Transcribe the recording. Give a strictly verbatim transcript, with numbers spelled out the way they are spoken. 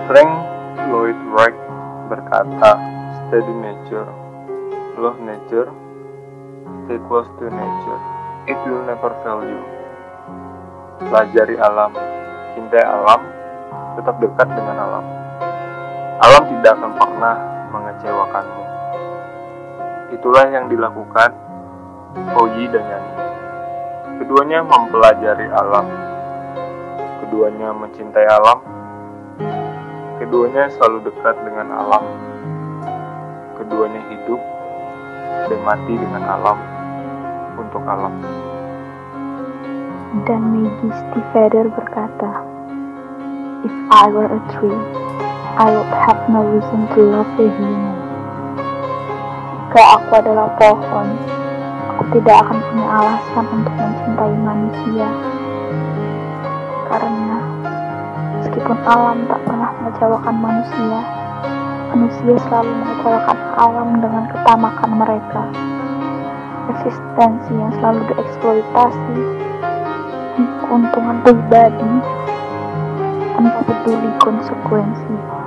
Frank Lloyd Wright berkata, study nature, love nature, stay close to nature, it will never fail you. Pelajari alam, cintai alam, tetap dekat dengan alam. Alam tidak akan pernah mengecewakanmu. Itulah yang dilakukan Fauji dan Yani. Keduanya mempelajari alam, keduanya mencintai alam, keduanya selalu dekat dengan alam, keduanya hidup dan mati dengan alam, untuk alam. Dan Maggie Stiefvater berkata, if I were a tree, I would have no reason to love a human. Jika aku adalah pohon, aku tidak akan punya alasan untuk mencintai manusia. Karena meskipun alam tak pernah mengecewakan manusia, manusia selalu mengecewakan alam dengan ketamakan mereka. Eksistensi yang selalu dieksploitasi, keuntungan pribadi, tanpa peduli konsekuensi.